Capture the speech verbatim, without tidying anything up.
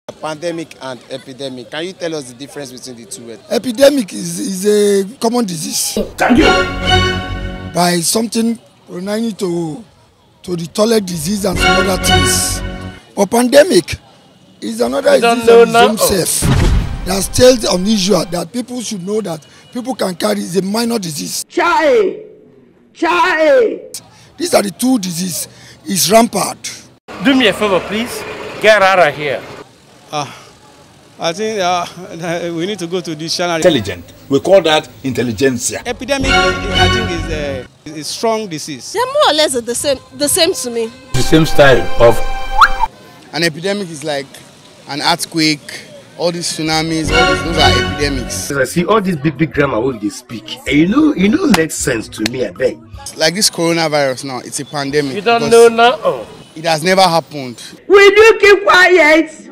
Pandemic and epidemic. Can you tell us the difference between the two words? Epidemic is, is a common disease. Thank you. By something relating to, to the toilet disease and some other things. But pandemic is another You disease don't of know its own self. That's still unusual that people should know that people can carry. Is a minor disease. Chai! Chai! These are the two diseases. It's rampant. Do me a favor, please. Get out of here. Ah, I think uh, we need to go to this channel. Intelligent. We call that intelligentsia. Epidemic, I think, is a, is a strong disease. They're more or less the same, the same to me. The same style of. An epidemic is like an earthquake, all these tsunamis, all these, those are epidemics. I see all these big, big grammar when they speak. And you know, you know, makes sense to me, I beg. Like this coronavirus now, it's a pandemic. You don't know now. It has never happened. Will you keep quiet?